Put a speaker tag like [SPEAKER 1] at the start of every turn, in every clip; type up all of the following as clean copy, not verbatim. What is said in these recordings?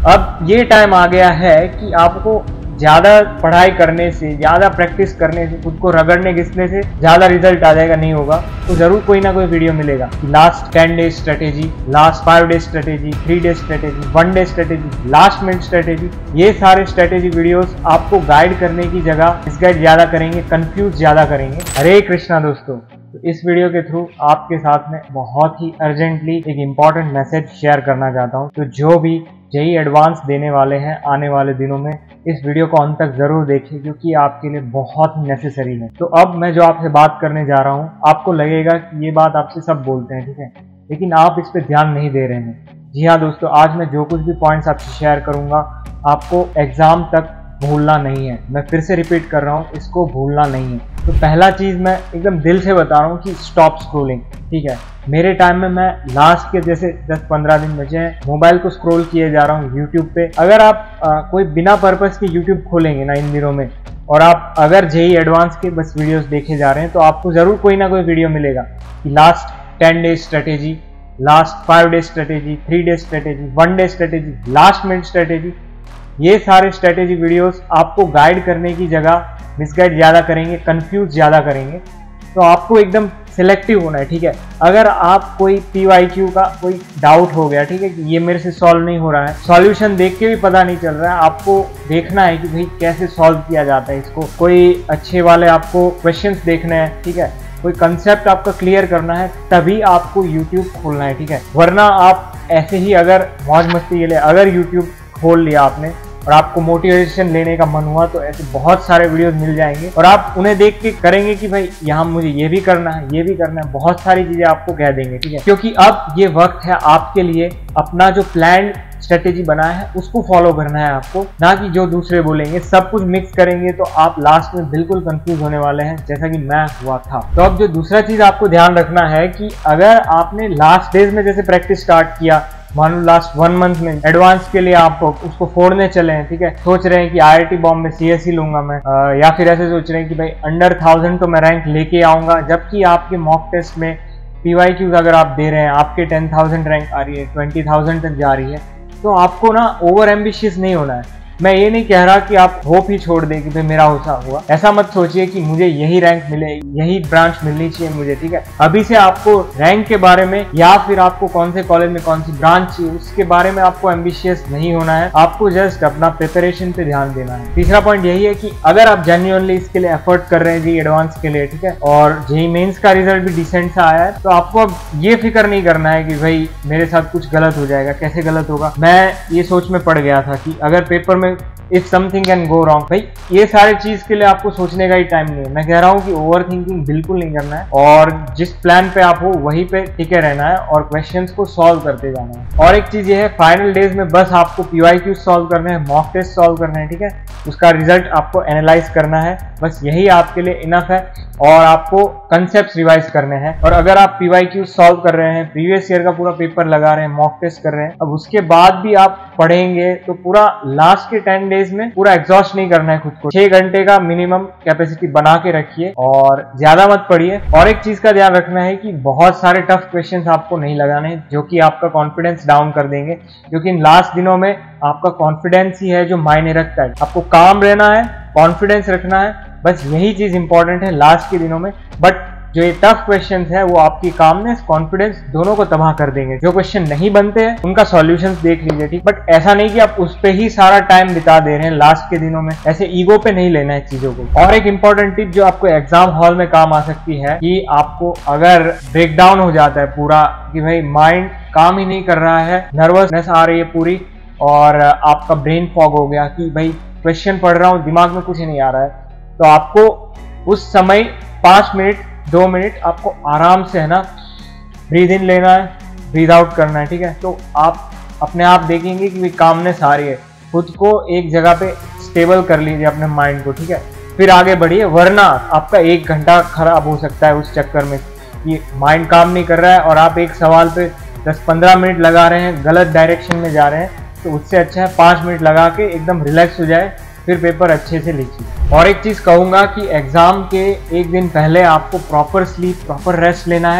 [SPEAKER 1] अब ये टाइम आ गया है कि आपको ज़्यादा पढ़ाई करने से, ज़्यादा प्रैक्टिस करने से, खुद को रगड़ने घिसने से ज़्यादा रिजल्ट आ जाएगा नहीं होगा। तो ज़रूर कोई ना कोई वीडियो मिलेगा कि last 10 days strategy, last 5 days strategy, 3 days strategy, 1 day strategy, last minute strategy, ये सारे स्ट्रेटेजी वीडियोस आपको गाइड करने की जगह मिसगाइड ज़्यादा करेंगे, कंफ्यूज ज़्यादा करेंगे। हरे कृष्णा दोस्तों, तो इस वीडियो के थ्रू आपके साथ में बहुत ही अर्जेंटली एक इम्पॉर्टेंट मैसेज शेयर करना चाहता हूँ। तो जो भी जेईई एडवांस देने वाले हैं आने वाले दिनों में, इस वीडियो को अंत तक जरूर देखें क्योंकि आपके लिए बहुत ही नेसेसरी है। तो अब मैं जो आपसे बात करने जा रहा हूँ, आपको लगेगा कि ये बात आपसे सब बोलते हैं, ठीक है, लेकिन आप इस पे ध्यान नहीं दे रहे हैं। जी हाँ दोस्तों, आज मैं जो कुछ भी पॉइंट्स आपसे शेयर करूंगा आपको एग्जाम तक भूलना नहीं है। मैं फिर से रिपीट कर रहा हूँ, इसको भूलना नहीं है। तो पहला चीज मैं एकदम दिल से बता रहा हूँ कि स्टॉप स्क्रोलिंग, ठीक है। मेरे टाइम में मैं लास्ट के जैसे 10-15 दिन बचे हैं, मोबाइल को स्क्रॉल किए जा रहा हूँ यूट्यूब पे। अगर आप कोई बिना पर्पस के यूट्यूब खोलेंगे ना इन दिनों में, और आप अगर जेईई एडवांस के बस वीडियोस देखे जा रहे हैं, तो आपको जरूर कोई ना कोई वीडियो मिलेगा कि last 10 days strategy, last 5 days strategy, 3 days strategy, 1 day strategy, last minute strategy. ये सारे स्ट्रेटेजी वीडियोस आपको गाइड करने की जगह मिसगाइड ज़्यादा करेंगे, कंफ्यूज ज़्यादा करेंगे। तो आपको एकदम सिलेक्टिव होना है, ठीक है। अगर आप कोई PYQ का कोई डाउट हो गया, ठीक है, कि ये मेरे से सॉल्व नहीं हो रहा है, सॉल्यूशन देख के भी पता नहीं चल रहा है, आपको देखना है कि भाई कैसे सॉल्व किया जाता है इसको। कोई अच्छे वाले आपको क्वेश्चंस देखने हैं, ठीक है, कोई कंसेप्ट आपका क्लियर करना है, तभी आपको यूट्यूब खोलना है, ठीक है। वरना आप ऐसे ही अगर मौज मस्ती के लिए अगर यूट्यूब खोल लिया आपने और आपको मोटिवेशन लेने का मन हुआ, तो ऐसे बहुत सारे वीडियोस मिल जाएंगे और आप उन्हें देख के करेंगे कि भाई यहाँ मुझे ये भी करना है, ये भी करना है, बहुत सारी चीजें आपको कह देंगे, ठीक है। क्योंकि अब ये वक्त है आपके लिए अपना जो प्लान स्ट्रेटेजी बनाया है उसको फॉलो करना है आपको, ना कि जो दूसरे बोलेंगे। सब कुछ मिक्स करेंगे तो आप लास्ट में बिल्कुल कंफ्यूज होने वाले हैं, जैसा कि मैं हुआ था। तो अब जो दूसरा चीज आपको ध्यान रखना है कि अगर आपने लास्ट डेज में जैसे प्रैक्टिस स्टार्ट किया, मान लो लास्ट 1 मंथ में एडवांस के लिए आप उसको फोड़ने चले हैं, ठीक है, सोच रहे हैं कि IIT बॉम्बे CSE लूंगा मैं, या फिर ऐसे सोच रहे हैं कि भाई अंडर 1000 तो मैं रैंक लेके आऊंगा, जबकि आपके मॉक टेस्ट में PYQs अगर आप दे रहे हैं, आपके 10,000 रैंक आ रही है, 20,000 तक जा रही है, तो आपको ना ओवर एम्बिशियस नहीं होना है। मैं ये नहीं कह रहा कि आप होप ही छोड़ दें कि भाई मेरा होसा हुआ, ऐसा मत सोचिए कि मुझे यही रैंक मिले, यही ब्रांच मिलनी चाहिए मुझे, ठीक है। अभी से आपको रैंक के बारे में या फिर आपको कौन से कॉलेज में कौन सी ब्रांच चाहिए उसके बारे में आपको एम्बिशियस नहीं होना है, आपको जस्ट अपना प्रिपरेशन पे ध्यान देना है। तीसरा पॉइंट यही है कि अगर आप जेन्युइनली इसके लिए एफर्ट कर रहे हैं जेईई एडवांस के लिए, ठीक है, और जेईई मेंस का रिजल्ट भी डिसेंट सा आया है, तो आपको अब ये फिक्र नहीं करना है कि भाई मेरे साथ कुछ गलत हो जाएगा, कैसे गलत होगा। मैं ये सोच में पड़ गया था कि अगर पेपर में if something can go wrong, भाई ये सारे चीज के लिए आपको सोचने का ही टाइम नहीं है। मैं कह रहा हूँ कि ओवर थिंकिंग बिल्कुल नहीं करना है और जिस प्लान पे आप हो वहीं पे टिके रहना है और क्वेश्चंस को सॉल्व करते जाना है। और एक चीज ये है, फाइनल डेज में बस आपको PYQ सॉल्व करने हैं, मॉक टेस्ट सॉल्व करने हैं, ठीक है, उसका रिजल्ट आपको एनालाइज करना है, बस यही आपके लिए इनफ है। और आपको कंसेप्ट रिवाइज करने हैं। और अगर आप PYQ सॉल्व कर रहे हैं, प्रीवियस ईयर का पूरा पेपर लगा रहे हैं, मॉक टेस्ट कर रहे हैं, अब उसके बाद भी आप पढ़ेंगे तो पूरा लास्ट के 10 डेज में पूरा एग्जॉस्ट नहीं करना है खुद को। 6 घंटे का मिनिमम कैपेसिटी बना के रखिए और ज्यादा मत पढ़िए। और एक चीज का ध्यान रखना है कि बहुत सारे टफ क्वेश्चंस आपको नहीं लगाने हैं जो कि आपका कॉन्फिडेंस डाउन कर देंगे, क्योंकि इन लास्ट दिनों में आपका कॉन्फिडेंस ही है जो मायने रखता है। आपको काम रहना है, कॉन्फिडेंस रखना है, बस यही चीज इंपॉर्टेंट है लास्ट के दिनों में। बट जो ये टफ क्वेश्चंस है वो आपकी कामनेस, कॉन्फिडेंस दोनों को तबाह कर देंगे। जो क्वेश्चन नहीं बनते हैं उनका सॉल्यूशंस देख लीजिए, ठीक, बट ऐसा नहीं कि आप उस पे ही सारा टाइम बिता दे रहे हैं लास्ट के दिनों में। ऐसे ईगो पे नहीं लेना है चीजों को। और एक इंपॉर्टेंट टिप जो आपको एग्जाम हॉल में काम आ सकती है कि आपको अगर ब्रेकडाउन हो जाता है पूरा कि भाई माइंड काम ही नहीं कर रहा है, नर्वसनेस आ रही है पूरी और आपका ब्रेन फॉग हो गया कि भाई क्वेश्चन पढ़ रहा हूँ दिमाग में कुछ नहीं आ रहा है, तो आपको उस समय 5 मिनट 2 मिनट आपको आराम से है ना ब्रीद इन लेना है, ब्रीद आउट करना है, ठीक है। तो आप अपने आप देखेंगे कि कामनेस आ रही है, खुद को एक जगह पे स्टेबल कर लीजिए अपने माइंड को, ठीक है, फिर आगे बढ़िए। वरना आपका 1 घंटा खराब हो सकता है उस चक्कर में कि माइंड काम नहीं कर रहा है और आप एक सवाल पे 10-15 मिनट लगा रहे हैं, गलत डायरेक्शन में जा रहे हैं। तो उससे अच्छा है 5 मिनट लगा के एकदम रिलैक्स हो जाए, फिर पेपर अच्छे से लिखिए। और एक चीज़ कहूँगा कि एग्ज़ाम के एक दिन पहले आपको प्रॉपर स्लीप, प्रॉपर रेस्ट लेना है।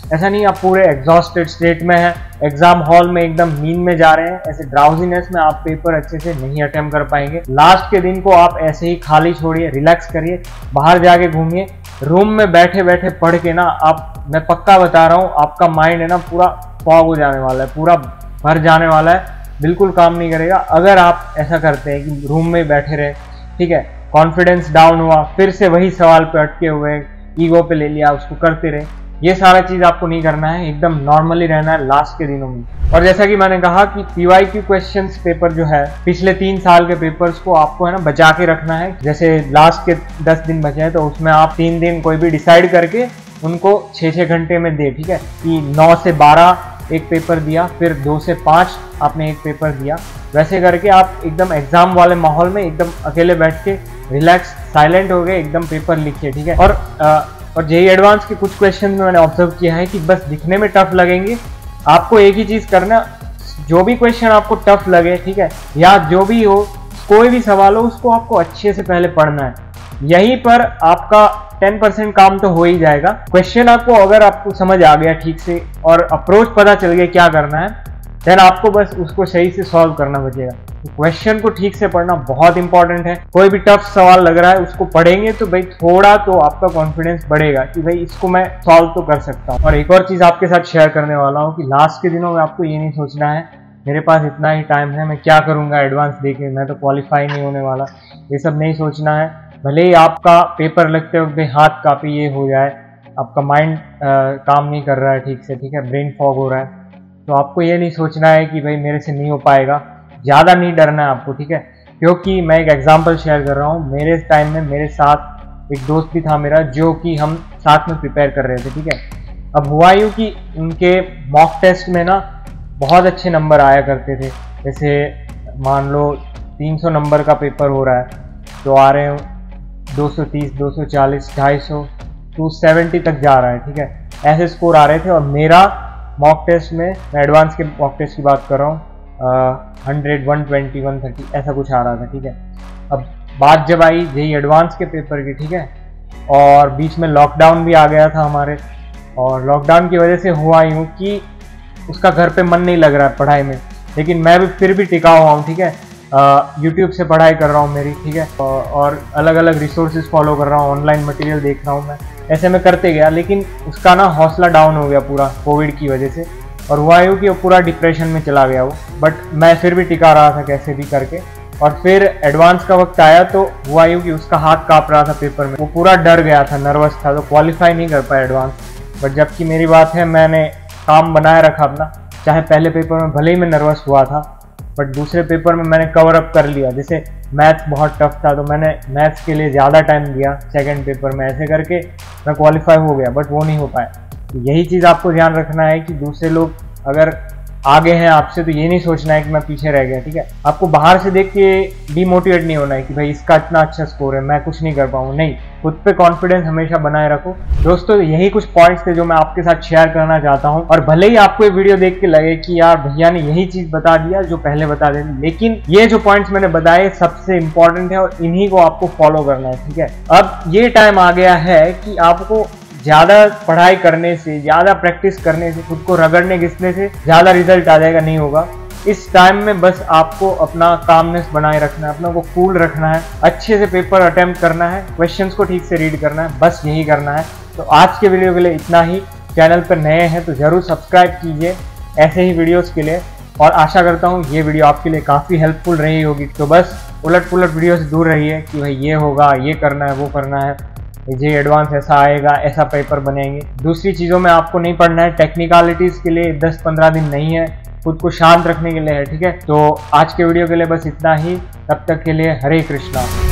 [SPEAKER 1] ऐसा नहीं आप पूरे एग्जॉस्टेड स्टेट में हैं, एग्जाम हॉल में एकदम नींद में जा रहे हैं, ऐसे ड्राउजीनेस में आप पेपर अच्छे से नहीं अटेम्प्ट कर पाएंगे। लास्ट के दिन को आप ऐसे ही खाली छोड़िए, रिलैक्स करिए, बाहर जाके घूमिए, रूम में बैठे बैठे पढ़ के ना आप, मैं पक्का बता रहा हूँ, आपका माइंड है ना पूरा फॉग हो जाने वाला है, पूरा भर जाने वाला है, बिल्कुल काम नहीं करेगा अगर आप ऐसा करते हैं कि रूम में बैठे रहे। ठीक है, कॉन्फिडेंस डाउन हुआ, फिर से वही सवाल पे अटके हुए, ईगो पे ले लिया, उसको करते रहे, ये सारा चीज आपको नहीं करना है, एकदम नॉर्मली रहना है लास्ट के दिनों में। और जैसा कि मैंने कहा कि PYQ क्वेश्चंस पेपर जो है, पिछले 3 साल के पेपर्स को आपको है ना बचा के रखना है। जैसे लास्ट के 10 दिन बचे हैं तो उसमें आप 3 दिन कोई भी डिसाइड करके उनको 6-6 घंटे में दे। ठीक है, कि 9 से 12 एक पेपर दिया, फिर 2 से 5 आपने एक पेपर दिया, वैसे करके आप एकदम एग्जाम वाले माहौल में एकदम अकेले बैठ के रिलैक्स साइलेंट हो गए, एकदम पेपर लिखिए। ठीक है, और जेईई एडवांस के कुछ क्वेश्चन में मैंने ऑब्जर्व किया है कि बस दिखने में टफ लगेंगे, आपको एक ही चीज करना, जो भी क्वेश्चन आपको टफ लगे, ठीक है, या जो भी हो, कोई भी सवाल हो, उसको आपको अच्छे से पहले पढ़ना है। यहीं पर आपका 10% काम तो हो ही जाएगा। क्वेश्चन अगर आपको समझ आ गया ठीक से और अप्रोच पता चल गया क्या करना है, देन आपको बस उसको सही से सॉल्व करना बचेगा। तो क्वेश्चन को ठीक से पढ़ना बहुत इंपॉर्टेंट है। कोई भी टफ सवाल लग रहा है, उसको पढ़ेंगे तो भाई थोड़ा तो आपका कॉन्फिडेंस बढ़ेगा कि भाई इसको मैं सॉल्व तो कर सकता हूँ। और एक और चीज आपके साथ शेयर करने वाला हूँ कि लास्ट के दिनों में आपको ये नहीं सोचना है मेरे पास इतना ही टाइम है, मैं क्या करूंगा एडवांस देके, मैं तो क्वालिफाई नहीं होने वाला, ये सब नहीं सोचना है। भले ही आपका पेपर लगते वक्त हाथ काफी ये हो जाए, आपका माइंड काम नहीं कर रहा है ठीक से, ठीक है, ब्रेन फॉग हो रहा है, तो आपको ये नहीं सोचना है कि भाई मेरे से नहीं हो पाएगा, ज़्यादा नहीं डरना है आपको। ठीक है, क्योंकि मैं एक एग्जांपल शेयर कर रहा हूँ, मेरे टाइम में मेरे साथ एक दोस्त भी था मेरा, जो कि हम साथ में प्रिपेयर कर रहे थे। ठीक है, अब हुआ यूँ कि उनके मॉक टेस्ट में ना बहुत अच्छे नंबर आया करते थे, जैसे मान लो 300 नंबर का पेपर हो रहा है तो आ रहे हो 230, 240, 250, 270 तक जा रहा है। ठीक है, ऐसे स्कोर आ रहे थे। और मेरा मॉक टेस्ट में, मैं एडवांस के मॉक टेस्ट की बात कर रहा हूँ, 100, 120, 130 ऐसा कुछ आ रहा था। ठीक है, अब बात जब आई जेईई एडवांस के पेपर की, ठीक है, और बीच में लॉकडाउन भी आ गया था हमारे, और लॉकडाउन की वजह से हुआ यूँ कि उसका घर पे मन नहीं लग रहा है पढ़ाई में, लेकिन मैं भी फिर भी टिका हुआ हूँ। ठीक है, यूट्यूब से पढ़ाई कर रहा हूँ मेरी, ठीक है, और अलग अलग रिसोर्सेज फॉलो कर रहा हूँ, ऑनलाइन मटेरियल देख रहा हूँ मैं, ऐसे में करते गया। लेकिन उसका ना हौसला डाउन हो गया पूरा कोविड की वजह से, और हुआ यूँ कि वो पूरा डिप्रेशन में चला गया वो, बट मैं फिर भी टिका रहा था कैसे भी करके। और फिर एडवांस का वक्त आया तो हुआ यूँ कि उसका हाथ काँप रहा था पेपर में, वो पूरा डर गया था, नर्वस था, तो क्वालिफाई नहीं कर पाया एडवांस। बट जबकि मेरी बात है, मैंने काम बनाए रखा अपना, चाहे पहले पेपर में भले ही मैं नर्वस हुआ था, बट दूसरे पेपर में मैंने कवर अप कर लिया। जैसे मैथ्स बहुत टफ था तो मैंने मैथ्स के लिए ज़्यादा टाइम दिया सेकंड पेपर में, ऐसे करके मैं क्वालिफाई हो गया, बट वो नहीं हो पाया। तो यही चीज़ आपको ध्यान रखना है कि दूसरे लोग अगर आगे हैं आपसे तो ये नहीं सोचना है कि मैं पीछे रह गया। ठीक है, आपको बाहर से देख के डीमोटिवेट नहीं होना है कि भाई इसका इतना अच्छा स्कोर है, मैं कुछ नहीं कर पाऊँ, नहीं, खुद पे कॉन्फिडेंस हमेशा बनाए रखो। दोस्तों, यही कुछ पॉइंट्स थे जो मैं आपके साथ शेयर करना चाहता हूँ। और भले ही आपको ये वीडियो देख के लगे कि यार भैया ने यही चीज बता दिया जो पहले बता देते, लेकिन ये जो पॉइंट्स मैंने बताए सबसे इंपॉर्टेंट है और इन्हीं को आपको फॉलो करना है। ठीक है, अब ये टाइम आ गया है कि आपको ज्यादा पढ़ाई करने से, ज्यादा प्रैक्टिस करने से, खुद को रगड़ने घिसने से ज्यादा रिजल्ट आ जाएगा, नहीं होगा। इस टाइम में बस आपको अपना कामनेस बनाए रखना है, अपना को कूल रखना है, अच्छे से पेपर अटेम्प्ट करना है, क्वेश्चंस को ठीक से रीड करना है, बस यही करना है। तो आज के वीडियो के लिए इतना ही। चैनल पर नए हैं तो जरूर सब्सक्राइब कीजिए ऐसे ही वीडियोस के लिए, और आशा करता हूँ ये वीडियो आपके लिए काफ़ी हेल्पफुल रही होगी। तो बस उलट पुलट वीडियो से दूर रहिए कि भाई ये होगा, ये करना है, वो करना है, जेईई एडवांस ऐसा आएगा, ऐसा पेपर बनेंगे। दूसरी चीज़ों में आपको नहीं पढ़ना है, टेक्निकलिटीज़ के लिए 10-15 दिन नहीं है, खुद को शांत रखने के लिए है। ठीक है, तो आज के वीडियो के लिए बस इतना ही, तब तक के लिए हरे कृष्णा।